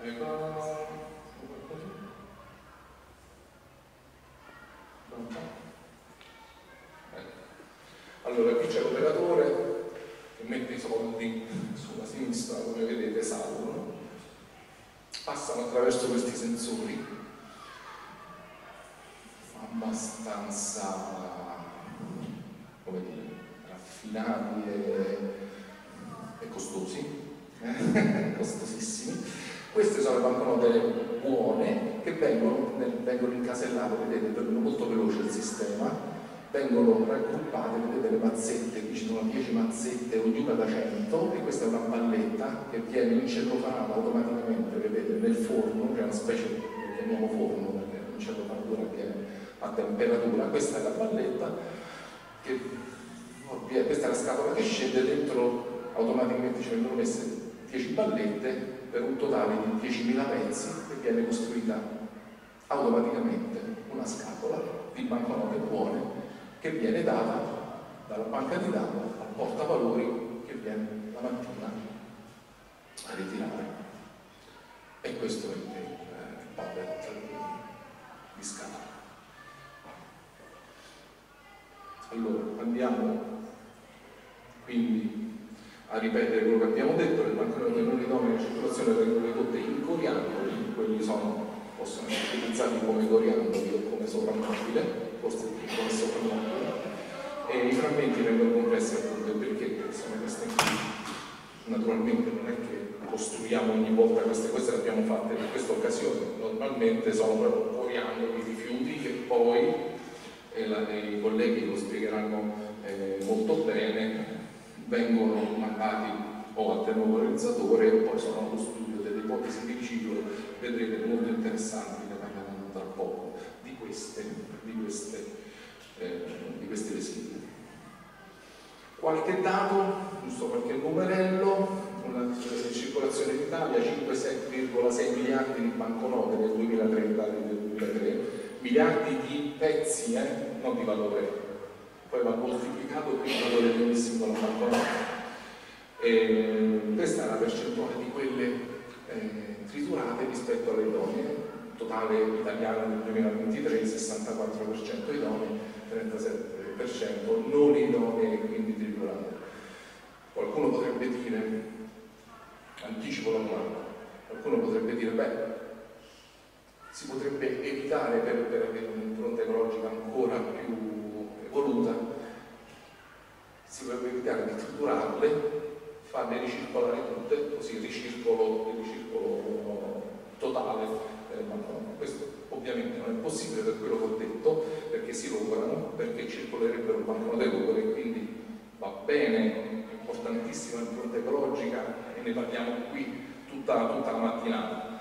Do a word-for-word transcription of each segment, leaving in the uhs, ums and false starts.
Allora, qui c'è l'operatore che mette i soldi sulla sinistra, come vedete salgono, passano attraverso questi sensori abbastanza, come dire, raffinati e, e costosi, eh? costosissimi. Queste sono le banconote buone che vengono, vengono incasellate, vedete, è molto veloce il sistema, vengono raggruppate, vedete le mazzette, qui ci sono dieci mazzette, ognuna da cento, e questa è una balletta che viene incellofanata automaticamente, vedete, nel forno, c'è una specie, lo chiamiamo forno perché l'incellofanatura avviene a temperatura. Questa è la balletta, che, questa è la scatola che scende, dentro automaticamente ci vengono messe dieci ballette per un totale di diecimila pezzi, e viene costruita automaticamente una scatola di banconote buone che viene data dalla banca di dati al portavalori che viene la mattina a ritirare. E questo è il, il puppet di scatola. Allora, andiamo quindi a ripetere quello che abbiamo detto: le banconote non idonee in circolazione vengono ridotte in coriandoli, quelli sono, possono essere utilizzati come coriandoli o come soprammobile, forse come soprammobile, e i frammenti vengono compressi appunto perché sono queste qui. Naturalmente non è che costruiamo ogni volta queste, queste le abbiamo fatte per questa occasione, normalmente sono proprio coriandoli, rifiuti che poi, e, la, e i colleghi lo spiegheranno eh, molto bene, vengono mandati o al termovalorizzatore e poi sono allo studio delle ipotesi di riciclo, vedrete molto interessanti, ne parliamo tra poco, di queste, di queste, eh, di questi residui. Qualche dato, giusto qualche numerello: una circolazione in Italia cinque virgola sei miliardi di banconote nel duemilatrenta, nel duemilatré, miliardi di pezzi, eh, non di valore, poi va moltiplicato per il valore di ogni singola banconota. E questa è la percentuale di quelle eh, triturate rispetto alle idonee, totale italiana nel duemilaventitré, sessantaquattro per cento idonee, trentasette per cento non idonee, quindi triturate. Qualcuno potrebbe dire, anticipo la domanda, qualcuno potrebbe dire, beh, si potrebbe evitare per, per avere un'impronta ecologica ancora più evoluta, si potrebbe evitare di triturarle, farle ricircolare tutte, così il ricircolo, il ricircolo totale delle banconote. Questo ovviamente non è possibile per quello che ho detto, perché si lograno, perché circolerebbero banconote logore, quindi va bene, è importantissima l'impronta ecologica e ne parliamo qui tutta, tutta la mattinata,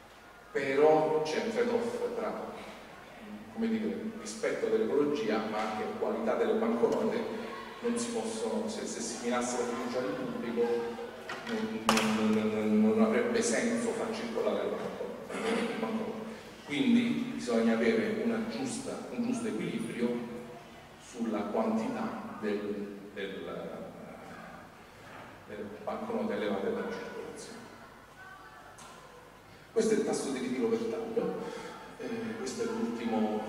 però c'è un trade-off tra, come dire, rispetto dell'ecologia ma anche qualità delle banconote. Non si possono, se, se si minasse la fiducia del pubblico non, non, non avrebbe senso far circolare le banconote. Quindi bisogna avere una giusta, un giusto equilibrio sulla quantità del, del, delle banconote elevate dalla circolazione. Questo è il tasso di ritiro per taglio, eh, questo è l'ultimo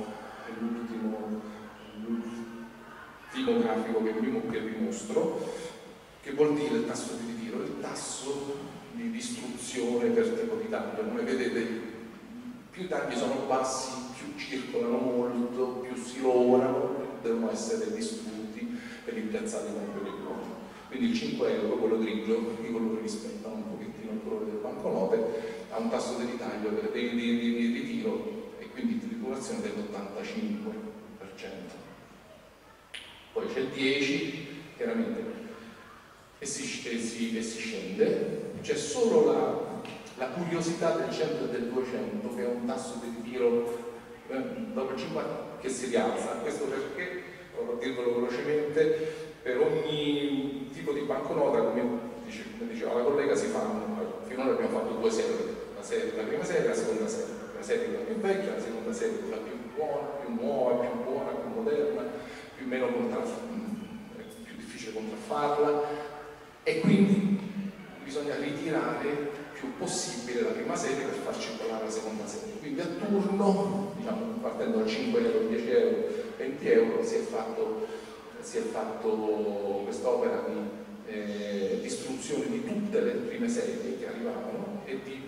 l'ultimo grafico che vi, che vi mostro, che vuol dire il tasso di ritiro, il tasso di distruzione per tipo di taglio. Come vedete, più i tagli sono bassi, più circolano molto, più si lavorano, più devono essere distrutti e rimpiazzati con quelli economici. Quindi il cinque euro, quello grigio, i colori rispettano un pochettino il colore delle banconote, ha un tasso di ritaglio, di, di, di, di ritiro e quindi di triturazione dell'ottantacinque per cento. Poi c'è il dieci, chiaramente, e si, e si, e si scende. C'è solo la, la curiosità del cento e del duecento, che è un tasso di ritiro eh, dopo il cinquanta che si rialza. Questo perché, provo a dirvelo velocemente, per ogni tipo di banconota, come, dice, come diceva la collega, si fanno, finora abbiamo fatto due serie, la, serie, la prima serie e la seconda serie. La serie quella più vecchia, la seconda serie quella più buona, più nuova, più buona, più moderna, più meno contraff- più difficile contraffarla, e quindi bisogna bisogna ritirare il più possibile la prima serie per far circolare la seconda serie. Quindi a turno, diciamo, partendo da cinque euro, dieci euro, venti euro, si è fatto, si è fatto quest'opera di eh, distribuzione di tutte le prime serie che arrivavano e di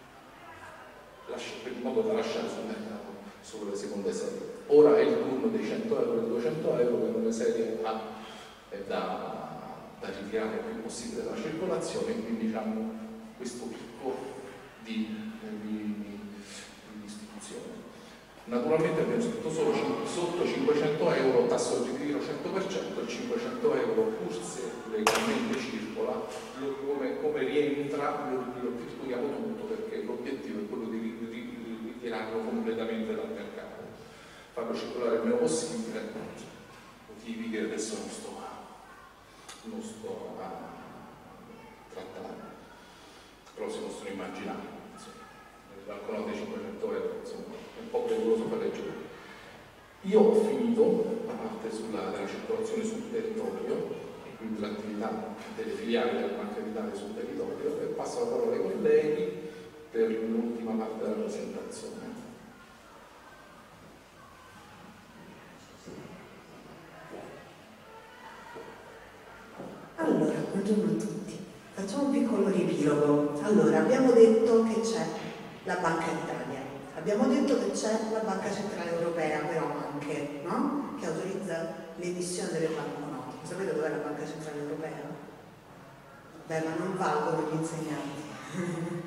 in modo da lasciare sul mercato solo le seconde serie. Ora è il turno dei cento euro e duecento euro, che erano le serie A, eh, da, da ritirare il più possibile dalla circolazione, e quindi hanno questo picco di, di, di istituzione. Naturalmente abbiamo scritto solo sotto cinquecento euro tasso di ritiro cento per cento, il cinquecento euro pur se legalmente circola, lo, come, come rientra lo, lo ritiriamo tutto, perché l'obiettivo è quello di ritirarlo completamente dal mercato, farlo circolare il meno possibile, motivi che adesso non sto a, non sto a trattare, però si possono immaginare. Le banconote cinquecento euro, insomma, è un po' pericoloso per leggere. Io ho finito la parte sulla della circolazione sul territorio, e quindi l'attività delle filiali della Banca d'Italia sul territorio, e passo la parola ai colleghi per l'ultima parte della presentazione. Allora, buongiorno a tutti. Facciamo un piccolo riepilogo. Allora, abbiamo detto che c'è la Banca d'Italia, abbiamo detto che c'è la Banca Centrale Europea, però anche, no? Che autorizza l'emissione delle banconote. Sapete dov'è la Banca Centrale Europea? Beh, ma non valgono gli insegnanti.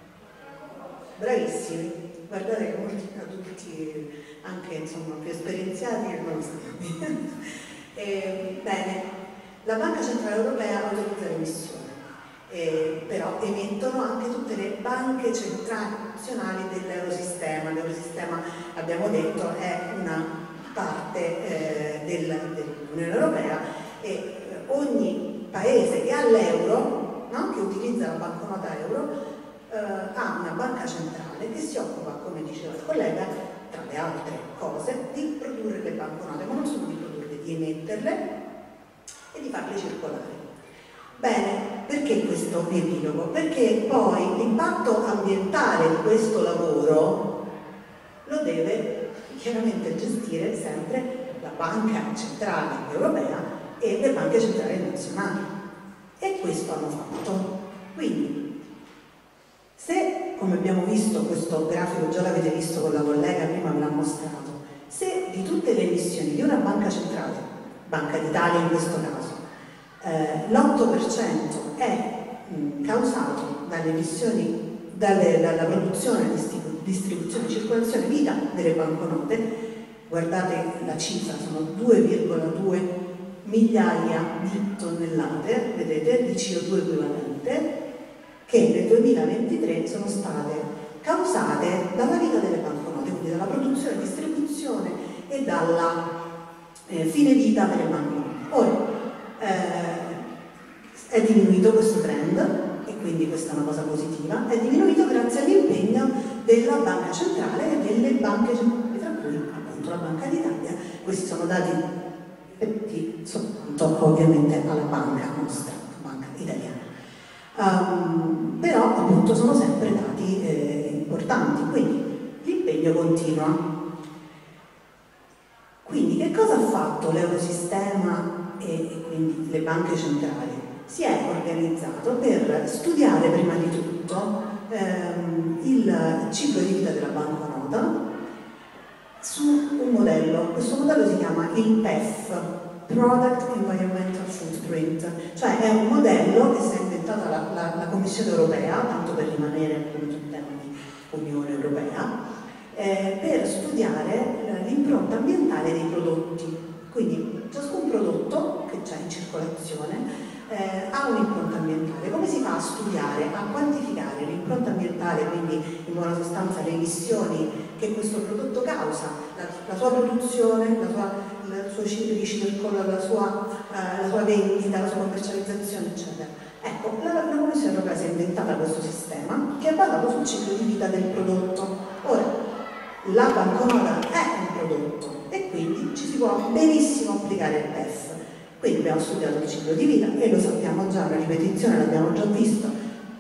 Bravissimi, guardate che molti adulti, anche insomma più esperienziati, non lo sanno. e, bene, la Banca Centrale Europea autorizza l'emissione. Eh, però emettono anche tutte le banche centrali nazionali dell'Eurosistema. L'Eurosistema, abbiamo detto, è una parte eh, del, dell'Unione Europea, e eh, ogni paese che ha l'euro, no? Che utilizza la banconota euro, eh, ha una banca centrale che si occupa, come diceva il collega, tra le altre cose, di produrre le banconote, ma non solo di produrle, di emetterle e di farle circolare. Bene, perché questo epilogo? Perché poi l'impatto ambientale di questo lavoro lo deve chiaramente gestire sempre la Banca Centrale Europea e le banche centrali nazionali. E questo hanno fatto. Quindi, se, come abbiamo visto, questo grafico già l'avete visto con la collega, prima ve l'ha mostrato, se di tutte le emissioni di una banca centrale, Banca d'Italia in questo caso, Eh, l'otto per cento è mh, causato dalle emissioni, dalle, dalla produzione, distribuzione, circolazione, vita delle banconote. Guardate la cifra, sono due virgola due migliaia di tonnellate, vedete, di C O due equivalente, che nel duemilaventitré sono state causate dalla vita delle banconote, quindi dalla produzione, distribuzione e dalla eh, fine vita delle banconote. Ora, Eh, è diminuito questo trend, e quindi questa è una cosa positiva, è diminuito grazie all'impegno della Banca Centrale e delle banche centrali, tra cui appunto la Banca d'Italia. Questi sono dati riferiti soltanto ovviamente alla banca nostra, la Banca Italiana. Um, però appunto sono sempre dati eh, importanti, quindi l'impegno continua. Quindi che cosa ha fatto l'Eurosistema e quindi le banche centrali? Si è organizzato per studiare prima di tutto ehm, il ciclo di vita della banconota su un modello. Questo modello si chiama il P E F, Product Environmental Footprint, cioè è un modello che si è inventata la, la, la Commissione Europea, tanto per rimanere appunto in tema di Unione Europea, eh, per studiare l'impronta ambientale dei prodotti. Quindi ciascun prodotto che c'è in circolazione eh, ha un'impronta ambientale. Come si fa a studiare, a quantificare l'impronta ambientale, quindi in buona sostanza le emissioni che questo prodotto causa, la, la sua produzione, la sua, il suo ciclo di circolo, la sua, eh, la sua vendita, la sua commercializzazione, eccetera. Ecco, la, la Commissione Europea si è inventata questo sistema che è basato sul ciclo di vita del prodotto. Ora, la banconota è un prodotto e quindi ci si può benissimo applicare il P E F. Quindi abbiamo studiato il ciclo di vita e lo sappiamo già, la ripetizione l'abbiamo già visto,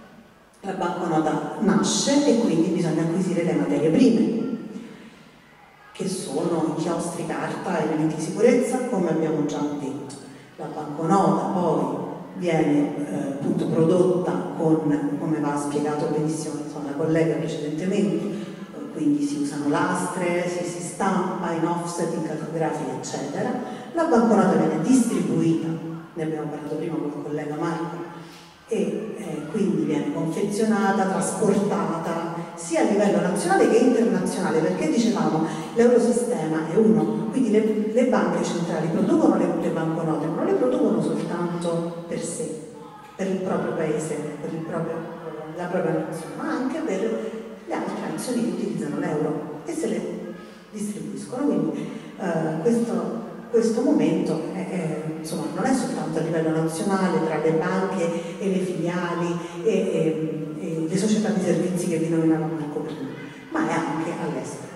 La banconota nasce e quindi bisogna acquisire le materie prime, che sono inchiostri, carta, elementi di sicurezza, come abbiamo già detto. La banconota poi viene eh, appunto prodotta con, come va spiegato benissimo insomma, la collega precedentemente, quindi si usano lastre, si, si stampa in offset, in calcografica, eccetera. La banconota viene distribuita, ne abbiamo parlato prima con il collega Marco, e eh, quindi viene confezionata, trasportata sia a livello nazionale che internazionale, perché dicevamo l'eurosistema è uno, quindi le, le banche centrali producono le, le banconote, ma non le producono soltanto per sé, per il proprio paese, per il proprio, la propria nazione, ma anche per le altre nazioni che utilizzano l'euro e se le distribuiscono. Quindi eh, questo Questo momento è, è, insomma, non è soltanto a livello nazionale tra le banche e le filiali e, e, e le società di servizi che vi nominava Marco prima, ma è anche all'estero.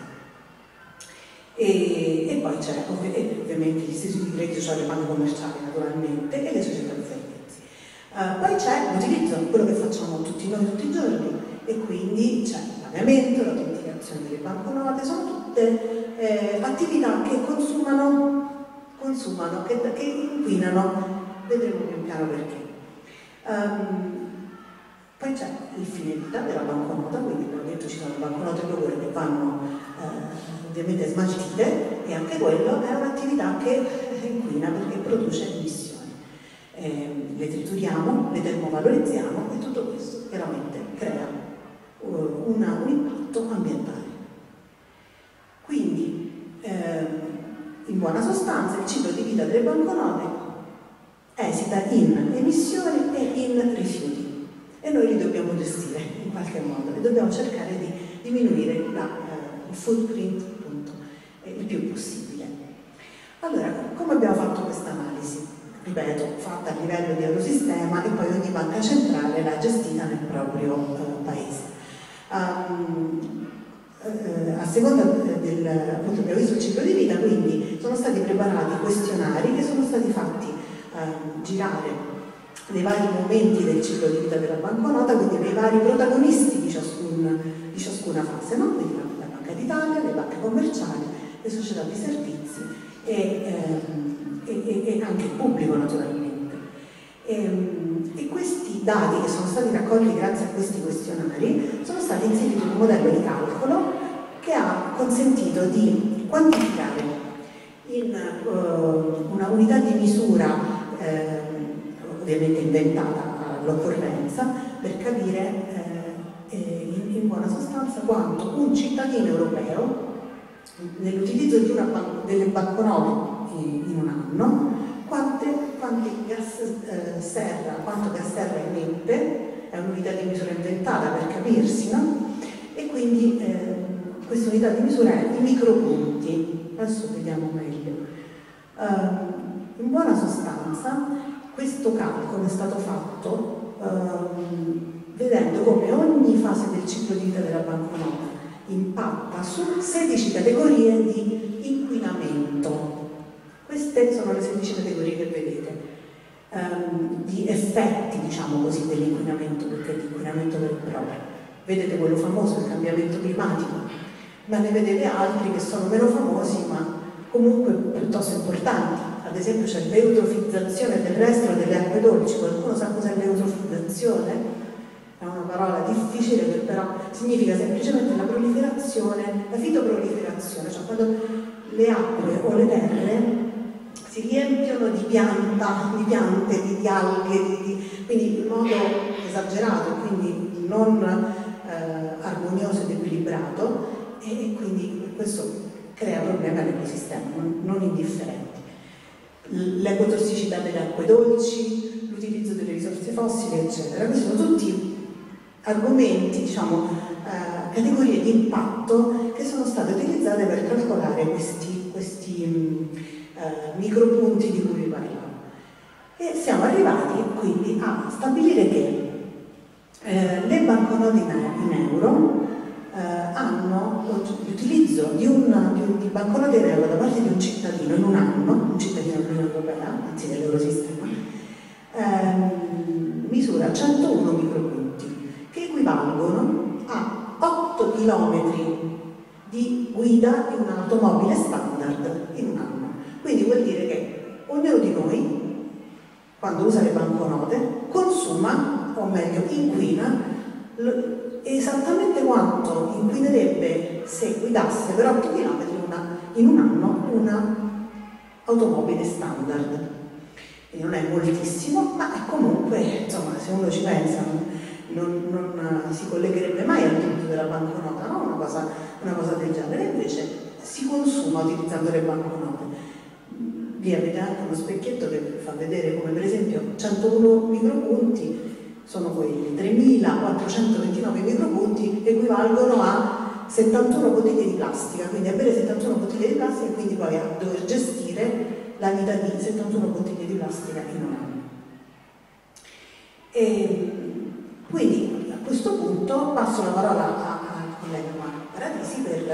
E, e poi c'è ovvi ovviamente gli istituti di credito, cioè le banche commerciali naturalmente, e le società di servizi. Uh, poi c'è l'utilizzo, quello che facciamo tutti noi tutti i giorni, e quindi c'è il pagamento, l'autenticazione delle banconote, sono tutte eh, attività che consumano consumano, che, che inquinano, vedremo pian piano perché. Um, poi c'è il fine vita della banconota, quindi abbiamo detto ci sono banconote d'oro che vanno eh, ovviamente smaltite, e anche quello è un'attività che inquina perché produce emissioni. Eh, le trituriamo, le termovalorizziamo e tutto questo chiaramente crea uh, una, un impatto ambientale. Quindi eh, in buona sostanza il ciclo di vita delle banconote esita in emissioni e in rifiuti, e noi li dobbiamo gestire in qualche modo e dobbiamo cercare di diminuire la, eh, il footprint appunto, eh, il più possibile. Allora, come abbiamo fatto questa analisi? Ripeto, fatta a livello di eurosistema, e poi ogni banca centrale l'ha gestita nel proprio eh, paese. Um, a seconda del, appunto abbiamo visto il ciclo di vita, quindi sono stati preparati questionari che sono stati fatti eh, girare nei vari momenti del ciclo di vita della banconota, quindi nei vari protagonisti di, ciascun, di ciascuna fase, no? Quindi la Banca d'Italia, le banche commerciali, le società di servizi e, ehm, e, e anche il pubblico naturalmente. E, e questi dati che sono stati raccolti grazie a questi questionari sono stati inseriti in un modello di calcolo che ha consentito di quantificare in uh, una unità di misura eh, ovviamente inventata all'occorrenza per capire eh, in, in buona sostanza quanto un cittadino europeo nell'utilizzo di una ban delle banconote in, in un anno Quante, quanti gas eh, serra, quanto gas serra emette, è un'unità di misura inventata per capirsi, no? E quindi eh, questa unità di misura è i micropunti. Adesso vediamo meglio. Uh, in buona sostanza, questo calcolo è stato fatto uh, vedendo come ogni fase del ciclo di vita della banconota impatta su sedici categorie di inquinamento. Queste sono le sedici categorie che vedete, um, di effetti, diciamo così, dell'inquinamento, perché è l'inquinamento vero e proprio. Vedete quello famoso, il cambiamento climatico, ma ne vedete altri che sono meno famosi, ma comunque piuttosto importanti. Ad esempio c'è l'eutrofizzazione terrestre delle acque dolci. Qualcuno sa cos'è l'eutrofizzazione? È una parola difficile che però significa semplicemente la proliferazione, la fitoproliferazione, cioè quando le acque o le terre si riempiono di pianta, di piante, di, di alghe, di, di, quindi in modo esagerato, quindi non eh, armonioso ed equilibrato, e, e quindi questo crea problemi all'ecosistema, non, non indifferenti. L'ecotossicità delle acque dolci, l'utilizzo delle risorse fossili, eccetera. Questi sono tutti argomenti, diciamo, eh, categorie di impatto che sono state utilizzate per calcolare questi, questi mh, eh, micropunti di cui vi parlavo. E siamo arrivati quindi a stabilire che eh, le banconote in euro eh, hanno l'utilizzo di, un, di, un, di banconote in euro da parte di un cittadino in un anno, un cittadino dell'Unione Europea, anzi dell'Eurosistema, eh, misura centouno micropunti, che equivalgono equivalgono a otto chilometri di guida di un'automobile standard in un anno. Quindi vuol dire che ognuno di noi, quando usa le banconote, consuma, o meglio inquina, esattamente quanto inquinerebbe se guidasse per otto chilometri una, in un anno una automobile standard. Quindi non è moltissimo, ma è comunque, insomma, se uno ci pensa, non, non si collegherebbe mai al punto della banconota, no? Una cosa, una cosa del genere. Invece si consuma utilizzando le banconote. Vi avete anche uno specchietto che fa vedere come per esempio centouno micropunti sono quelli, tremilaquattrocentoventinove micropunti equivalgono a settantuno bottiglie di plastica, quindi a bere settantuno bottiglie di plastica e quindi poi a dover gestire la vita di settantuno bottiglie di plastica in un anno. E quindi a questo punto passo la parola al collega Marco Paradisi per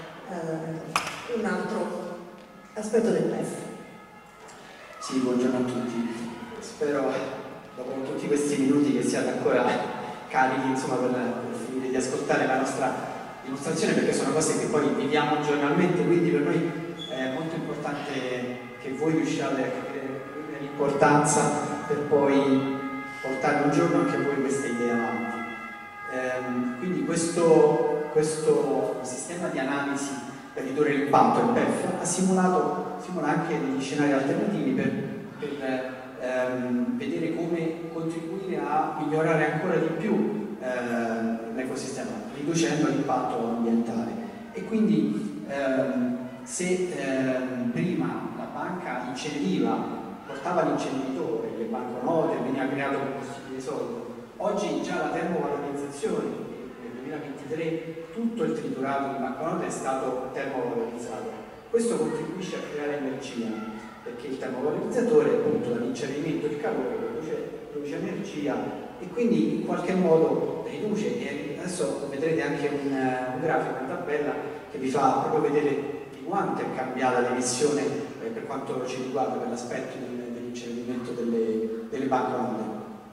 eh, un altro aspetto del P E F. Sì, buongiorno a tutti. Spero, dopo tutti questi minuti, che siate ancora carichi, insomma, per, per finire di ascoltare la nostra dimostrazione, perché sono cose che poi viviamo giornalmente, quindi per noi è molto importante che voi riusciate a capire l'importanza per poi portare un giorno anche voi queste idee avanti. Ehm, quindi questo, questo sistema di analisi per ridurre l'impatto, il P E F, ha simulato simula anche degli scenari alternativi per, per ehm, vedere come contribuire a migliorare ancora di più eh, l'ecosistema, riducendo l'impatto ambientale. E quindi ehm, se ehm, prima la banca inceneriva, portava l'inceneritore, le banconote, veniva creato combustibile solido, oggi già la termovalorizzazione nel duemilaventitré tutto il triturato di banconote è stato termovalorizzato. Questo contribuisce a creare energia, perché il termovalorizzatore, appunto, dall'incenerimento il calore produce, produce energia e quindi in qualche modo riduce. E adesso vedrete anche un, un grafico, una tabella che vi fa proprio vedere di quanto è cambiata l'emissione eh, per quanto ci riguarda, per l'aspetto dell'incenerimento delle, delle banconote.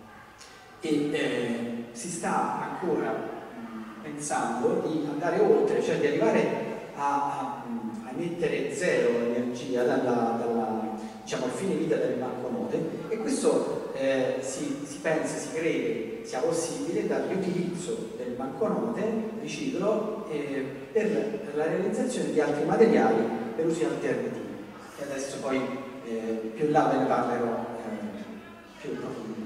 E eh, si sta ancora mh, pensando di andare oltre, cioè di arrivare a, a, a emettere zero energia dalla, dalla, diciamo, al fine vita delle banconote, e questo eh, si, si pensa, si crede sia possibile dal riutilizzo delle banconote, riciclo, eh, per la realizzazione di altri materiali per usi alternativi. E adesso poi eh, più in là ve ne parlerò eh, più approfonditamente.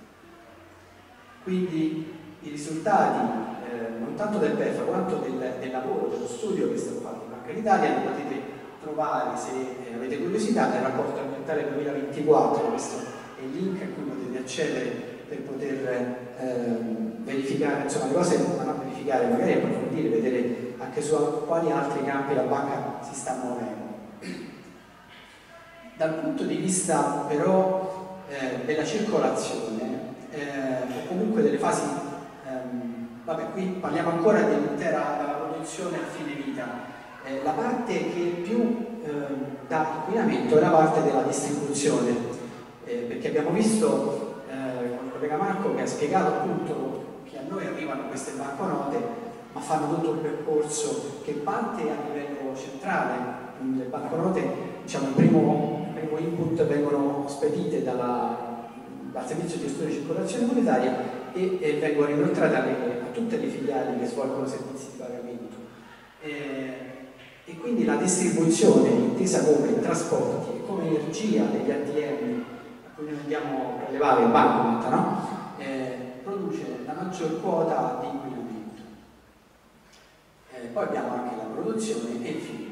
Quindi i risultati eh, non tanto del P E F quanto del, del lavoro, dello studio che è stato fatto in Banca d'Italia lo potete trovare, se eh, avete curiosità, nel rapporto ambientale duemilaventiquattro. Questo è il link a cui potete accedere per poter eh, verificare, insomma, le cose, ma non verificare, magari approfondire, vedere anche su quali altri campi la banca si sta muovendo. Dal punto di vista però eh, della circolazione eh, o comunque delle fasi, ehm, vabbè, qui parliamo ancora dell'intera della produzione a fine vita. Eh, la parte che più eh, dà inquinamento è la parte della distribuzione, eh, perché abbiamo visto eh, con il collega Marco che ha spiegato appunto che a noi arrivano queste banconote, ma fanno tutto un percorso che parte a livello centrale. Le banconote, diciamo, il primo, il primo input vengono spedite dalla, dal servizio di gestione di circolazione monetaria e, e vengono inoltrate a tutte le filiali che svolgono servizi di pagamento. Eh, e quindi la distribuzione, intesa come trasporti e come energia degli A T M a cui noi andiamo a prelevare il bancomat, no? eh, produce la maggior quota di inquinamento. Eh, poi abbiamo anche la produzione e il fine.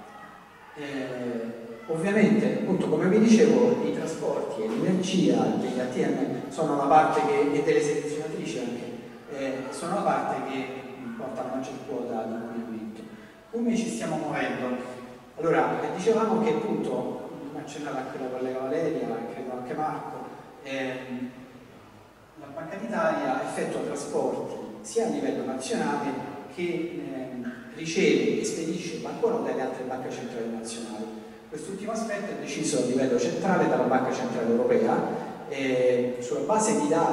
Eh, ovviamente, appunto, come vi dicevo, i trasporti e l'energia degli A T M sono la parte che, e delle selezionatrici anche, eh, sono la parte che porta la maggior quota di inquinamento. Come ci stiamo muovendo? Allora, eh, dicevamo che appunto, accennava anche la collega Valeria, credo anche Marco, ehm, la Banca d'Italia effettua trasporti sia a livello nazionale che ehm, riceve e spedisce banconote alle altre banche centrali nazionali. Quest'ultimo aspetto è deciso a livello centrale dalla Banca Centrale Europea, eh, sulla base di dati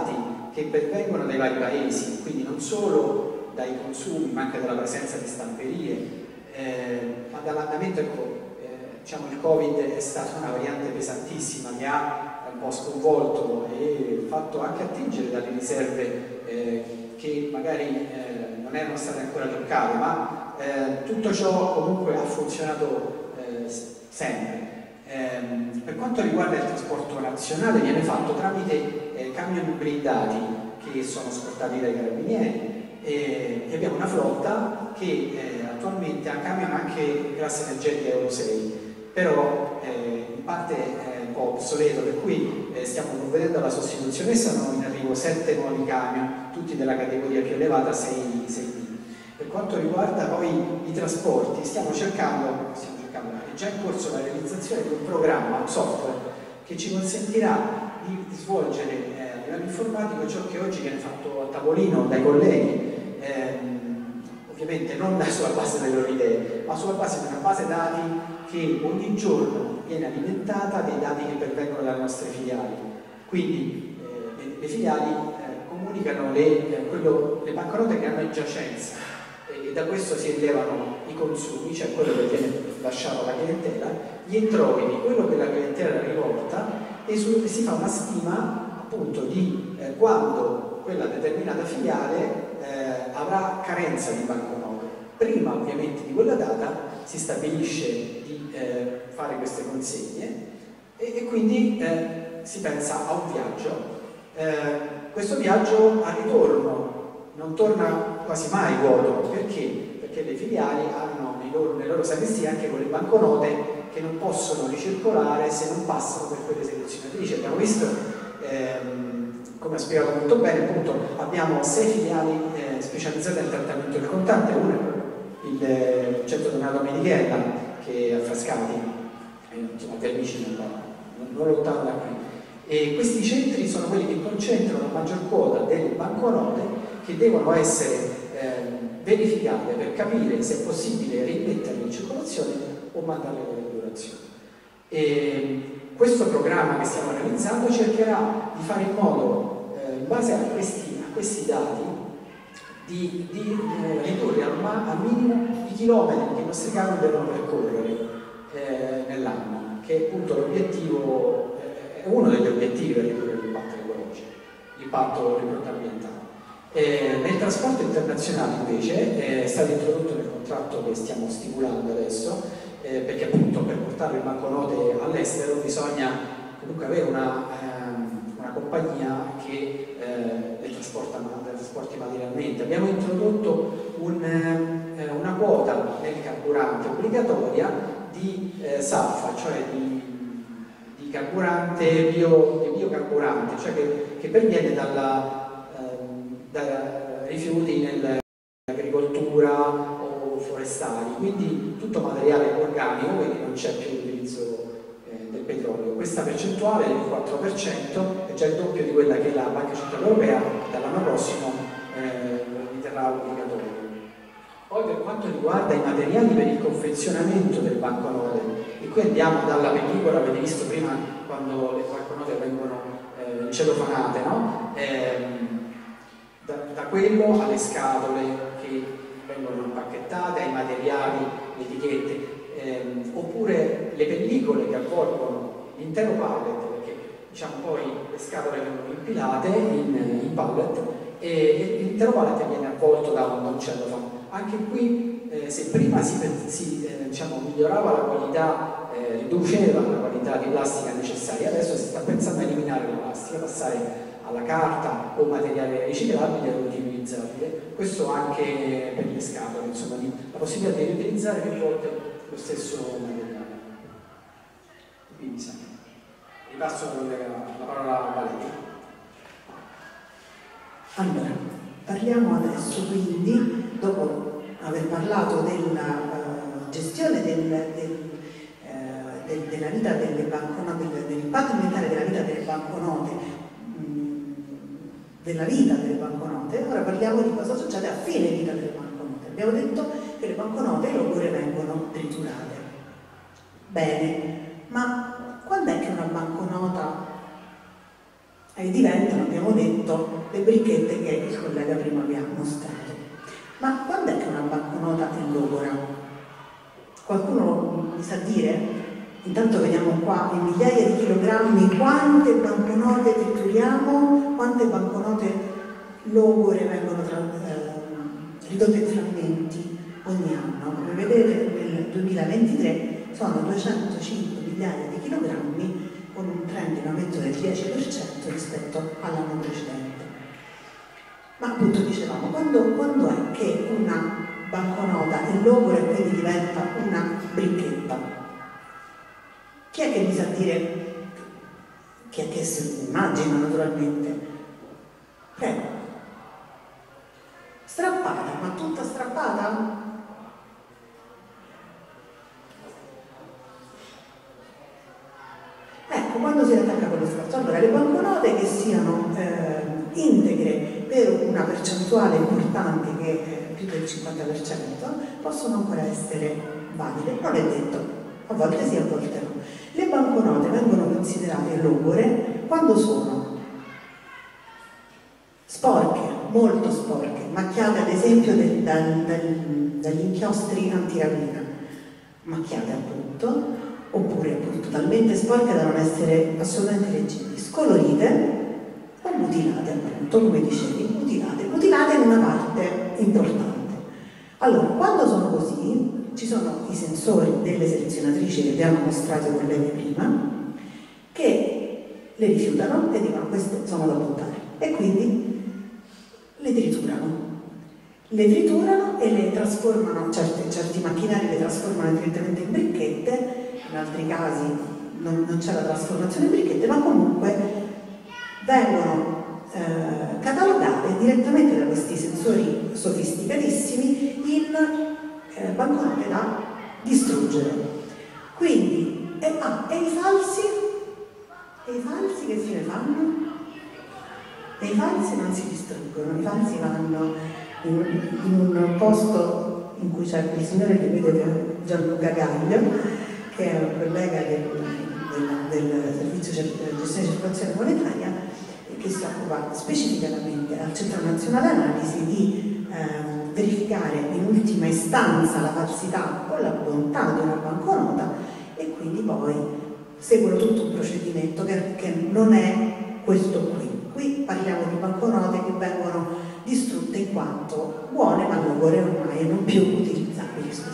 che pervengono dai vari paesi, quindi non solo dai consumi ma anche dalla presenza di stamperie, eh, ma dall'andamento, ecco, eh, diciamo il Covid è stata una variante pesantissima che ha un po' sconvolto e fatto anche attingere dalle riserve eh, che magari eh, non erano state ancora toccate, ma eh, tutto ciò comunque ha funzionato eh, sempre. Eh, per quanto riguarda il trasporto nazionale viene fatto tramite eh, camion blindati che sono scortati dai carabinieri e, e abbiamo una flotta che eh, attualmente ha camion anche classe energetica Euro sei, però eh, in parte è un po' obsoleto, per cui eh, stiamo provvedendo alla sostituzione e sono in arrivo sette nuovi camion, tutti della categoria più elevata sei B. Per quanto riguarda poi i trasporti, stiamo cercando, stiamo cercando, è già in corso la realizzazione di un programma, un software che ci consentirà di, di svolgere eh, a livello informatico ciò che oggi viene fatto a tavolino dai colleghi, ehm, ovviamente non sulla base delle loro idee, ma sulla base di una base dati che ogni giorno viene alimentata dei dati che pervengono dalle nostre filiali. Quindi eh, le, le filiali eh, comunicano le, eh, quello, le banconote che hanno in giacenza e, e da questo si rilevano i consumi, cioè quello che viene lasciato alla clientela, gli introiti, quello che la clientela rivolta, e, su, e si fa una stima appunto di eh, quando quella determinata filiale eh, avrà carenza di banconote. Prima ovviamente di quella data si stabilisce di eh, fare queste consegne e, e quindi eh, si pensa a un viaggio. Eh, questo viaggio a ritorno non torna quasi mai vuoto, perché? Perché le filiali hanno nei loro, nelle loro sagrestie anche quelle banconote che non possono ricircolare se non passano per quelle selezionatrici. Abbiamo visto, ehm, come ha spiegato molto bene, appunto, abbiamo sei filiali eh, specializzate nel trattamento del contante, una il eh, centro donato Menighella che è a Frascati, eh, insomma per vicino, non, non lontano da qui. E questi centri sono quelli che concentrano la maggior quota delle banconote che devono essere eh, verificate per capire se è possibile rimetterle in circolazione o mandarle con regolazione. E questo programma che stiamo realizzando cercherà di fare in modo, eh, in base a questi, a questi dati, di, di eh, ridurre al, al minimo i chilometri che i nostri camion devono percorrere eh, nell'anno, che è appunto l'obiettivo, eh, è uno degli obiettivi per ridurre l'impatto ecologico, l'impatto ambientale. Eh, nel trasporto internazionale invece è stato introdotto nel contratto che stiamo stipulando adesso, eh, perché appunto per portare le banconote all'estero bisogna comunque avere una, ehm, una compagnia che eh, le, trasporta, le trasporti materialmente. Abbiamo introdotto un, eh, una quota nel carburante obbligatoria di eh, S A F, cioè di, di carburante bio, di biocarburante, cioè che, che perviene dalla da rifiuti nell'agricoltura o forestali, quindi tutto materiale organico, quindi non c'è più l'utilizzo eh, del petrolio. Questa percentuale del quattro per cento è già il doppio di quella che la Banca Centrale Europea dall'anno prossimo eh, riterrà obbligatorio. Poi per quanto riguarda i materiali per il confezionamento delle banconote, e qui andiamo dalla pellicola, avete visto prima quando le banconote vengono eh, celofanate, no? Eh, Da, da quello alle scatole che vengono impacchettate, ai materiali, le etichette, ehm, oppure le pellicole che avvolgono l'intero pallet, perché diciamo poi le scatole vengono impilate in, in pallet e, e l'intero pallet viene avvolto da un, da un cellofan. Anche qui eh, se prima si, si eh, diciamo, migliorava la qualità, eh, riduceva la qualità di plastica necessaria, adesso si sta pensando a eliminare la plastica, passare alla carta o materiale riciclabile o riutilizzabile, questo anche per le scatole, insomma, la possibilità di riutilizzare più volte lo stesso materiale. Quindi, sì. Ripasso la parola a Valeria. Allora, parliamo adesso quindi, dopo aver parlato della uh, gestione del, del, uh, del, della vita delle banconote, dell'impatto ambientale della vita delle banconote, della vita delle banconote, ora parliamo di cosa succede a fine vita delle banconote. Abbiamo detto che le banconote in logore vengono triturate. Bene, ma quando è che una banconota è e diventano, abbiamo detto, le brichette che il collega prima vi ha mostrato. Ma quando è che una banconota è logora? Qualcuno mi sa dire? Intanto vediamo qua in migliaia di chilogrammi quante banconote tritturiamo, quante banconote logore vengono tra, eh, ridotte in frammenti ogni anno. Come vedete nel duemilaventitré sono duecentocinque migliaia di chilogrammi, con un trend in aumento del dieci per cento rispetto all'anno precedente. Ma appunto dicevamo, quando, quando è che una banconota è logora e quindi diventa una bricchetta? Chi è che mi sa dire? Chi è che si immagina naturalmente? Prego. Strappata, ma tutta strappata? Ecco, quando si attacca con lo sforzo. Allora, le banconote che siano eh, integre per una percentuale importante, che è più del cinquanta per cento, possono ancora essere valide. Non è detto, a volte sì, a volte no. Le banconote vengono considerate logore quando sono sporche, molto sporche, macchiate ad esempio del, dal, dal, dagli inchiostri antirapina, macchiate appunto, oppure appunto talmente sporche da non essere assolutamente leggibili, scolorite o mutilate appunto, come dicevi, mutilate, mutilate in una parte importante. Allora, quando sono così, ci sono i sensori delle selezionatrici che vi hanno mostrato i colleghi prima, che le rifiutano e dicono queste sono da buttare, e quindi le triturano. Le triturano e le trasformano, certi, certi macchinari le trasformano direttamente in bricchette, in altri casi non, non c'è la trasformazione in bricchette, ma comunque vengono eh, catalogate direttamente da questi sensori sofisticatissimi in eh, banconote da distruggere. Quindi, e, ah, e i falsi? E i falsi che fine fanno? E i falsi non si distruggono, i falsi vanno in, in un posto in cui c'è il signore che vedete, Gianluca Gaglio, che è un collega del, del, del servizio di gestione di circolazione monetaria, che si occupa specificatamente al Centro Nazionale Analisi di eh, verificare in ultima istanza la falsità o la bontà di una banconota, e quindi poi seguono tutto un procedimento che, che non è questo qui. Qui parliamo di banconote che vengono distrutte in quanto buone ma logore ormai e non più utilizzabili. Scusate.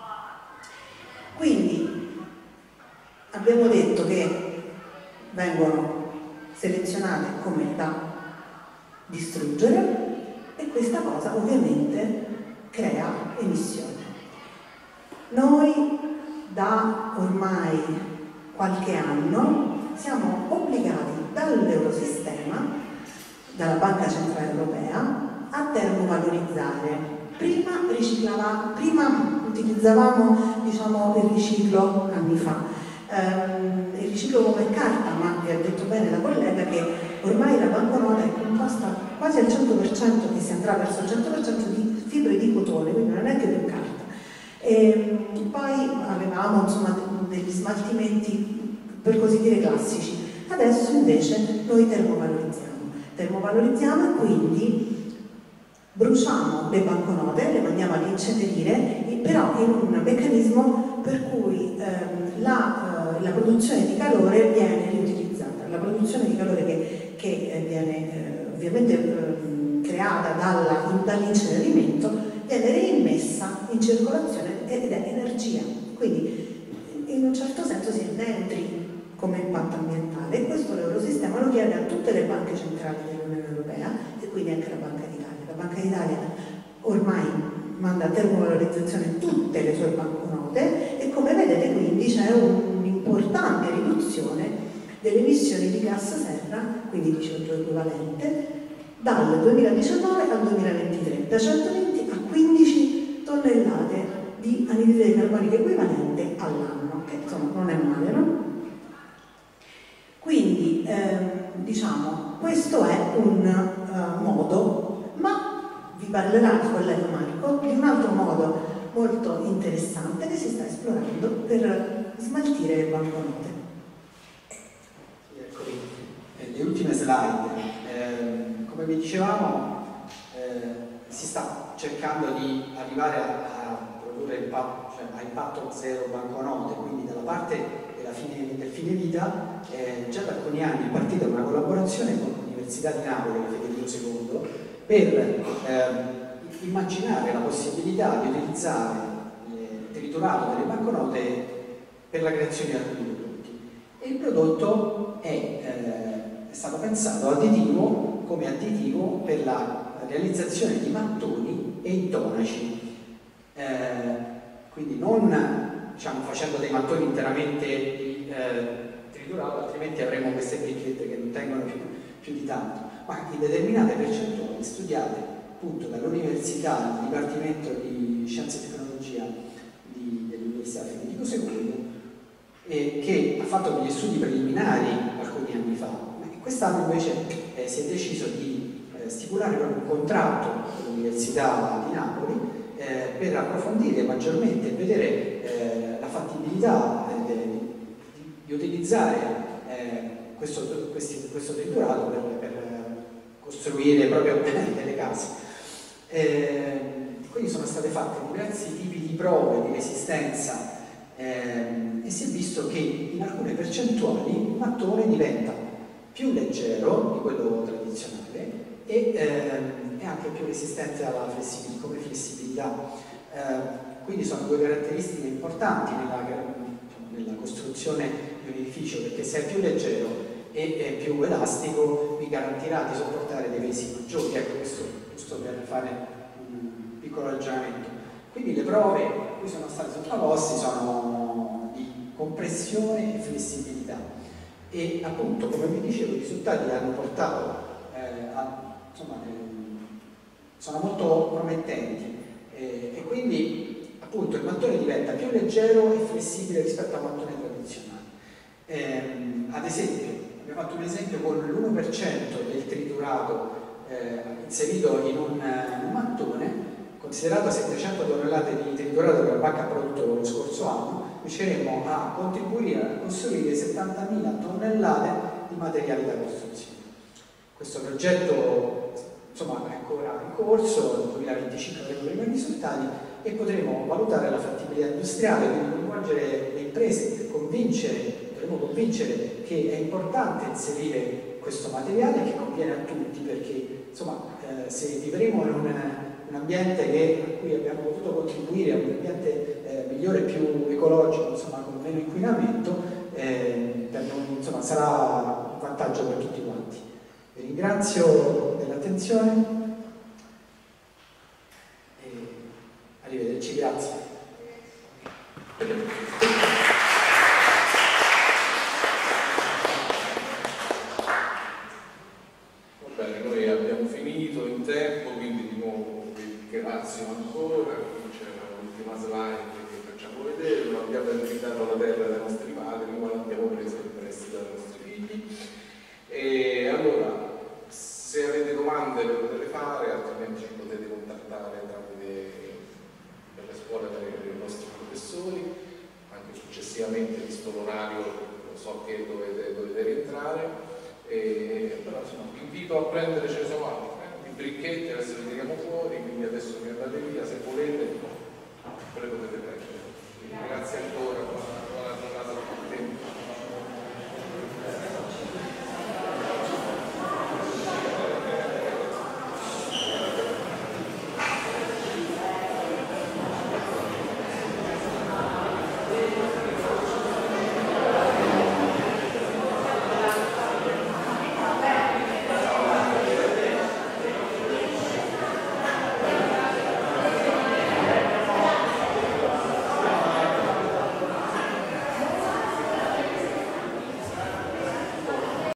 Quindi abbiamo detto che vengono selezionate come da distruggere, e questa cosa ovviamente crea emissione. Noi da ormai qualche anno siamo obbligati dall'Eurosistema, dalla Banca Centrale Europea, a termovalorizzare. Prima, riciclavamo, prima utilizzavamo diciamo, il riciclo anni fa, ehm, il riciclo come carta, ma vi ha detto bene la collega che ormai la banconota è composta quasi al cento per cento, che si andrà verso il cento per cento di fibre di cotone, quindi non è che più carta. E poi avevamo insomma degli smaltimenti per così dire classici. Adesso invece noi termovalorizziamo, termovalorizziamo e quindi bruciamo le banconote, le mandiamo ad incenerire, però in un meccanismo per cui ehm, la, eh, la produzione di calore viene riutilizzata. La produzione di calore che, che eh, viene eh, ovviamente eh, creata dalla, dall'incenerimento viene reimmessa in circolazione ed è energia. Quindi in un certo senso si è neutri come impatto ambientale, e questo l'Eurosistema lo chiede a tutte le banche centrali dell'Unione Europea e quindi anche la Banca d'Italia. La Banca d'Italia ormai manda a termovalorizzazione tutte le sue banconote e come vedete quindi c'è un'importante riduzione delle emissioni di gas serra, quindi di C O due equivalente, dal duemiladiciannove al duemilaventitré, da centoventi a quindici tonnellate di anidride carbonica equivalente all'anno, che insomma non è male, no? Quindi ehm, diciamo questo è un uh, modo, ma vi parlerà il collega Marco di un altro modo molto interessante che si sta esplorando per smaltire le banconote. Eccomi. Le ultime slide. Eh, come vi dicevamo, eh, si sta cercando di arrivare a, a produrre impatto, cioè a impatto zero banconote, quindi dalla parte della fine, del fine vita eh, già da alcuni anni è partita una collaborazione con l'Università di Napoli, la Federico secondo, per eh, immaginare la possibilità di utilizzare il triturato delle banconote per la creazione di alcuni prodotti. E il prodotto è, eh, è stato pensato additivo, come additivo per la realizzazione di mattoni e intonaci, eh, quindi non diciamo, facendo dei mattoni interamente eh, triturati, altrimenti avremo queste bricchette che non tengono più, più di tanto, ma in determinate percentuali studiate appunto dall'Università, dal Dipartimento di Scienze e Tecnologia di, dell'Università Federico secondo, eh, che ha fatto degli studi preliminari alcuni anni fa, ma quest'anno invece eh, si è deciso di stipulare un contratto con l'Università di Napoli eh, per approfondire maggiormente e vedere eh, la fattibilità eh, di, di utilizzare eh, questo, questi, questo triturato per, per costruire proprio delle case. Eh, quindi sono state fatte diversi tipi di prove di resistenza eh, e si è visto che in alcune percentuali il mattone diventa più leggero di quello tradizionale e ehm, è anche più resistente alla flessibilità, come flessibilità. Eh, quindi sono due caratteristiche importanti nella, nella costruzione di un edificio, perché se è più leggero e è più elastico vi garantirà di sopportare dei pesi maggiori. Ecco, questo giusto per fare un piccolo ragionamento. Quindi le prove a cui sono stati sottoposti sono di compressione e flessibilità e appunto, come vi dicevo, i risultati hanno portato eh, a Insomma, sono molto promettenti eh, e quindi appunto il mattone diventa più leggero e flessibile rispetto al mattone tradizionale. Eh, ad esempio, abbiamo fatto un esempio con l'uno per cento del triturato eh, inserito in un, in un mattone, considerato settecento tonnellate di triturato che la banca ha prodotto lo scorso anno, riusciremo a contribuire a costruire settantamila tonnellate di materiali da costruzione. Questo progetto insomma, è ancora in corso, nel duemilaventicinque avremo i primi risultati e potremo valutare la fattibilità industriale, quindi coinvolgere le imprese, convincere, dovremo convincere che è importante inserire questo materiale che conviene a tutti, perché insomma, eh, se vivremo in un, un ambiente che, a cui abbiamo potuto contribuire, a un ambiente eh, migliore, più ecologico, insomma, con meno inquinamento, eh, per noi insomma, sarà un vantaggio per tutti quanti. Vi ringrazio dell'attenzione e arrivederci, grazie. Va bene, noi abbiamo finito in tempo, quindi di nuovo vi ringrazio ancora. Qui c'è l'ultima slide che facciamo vedere: non abbiamo ereditato la terra dai nostri padri, ma l'abbiamo presa in prestito dai nostri figli. E allora, se avete domande le potete fare, altrimenti ci potete contattare tramite le scuole dei nostri professori, anche successivamente, visto l'orario, so che dovete, dovete rientrare. E, però insomma, vi invito a prendere, ce ne sono altre, eh, di bricchetti, adesso li tiriamo fuori, quindi adesso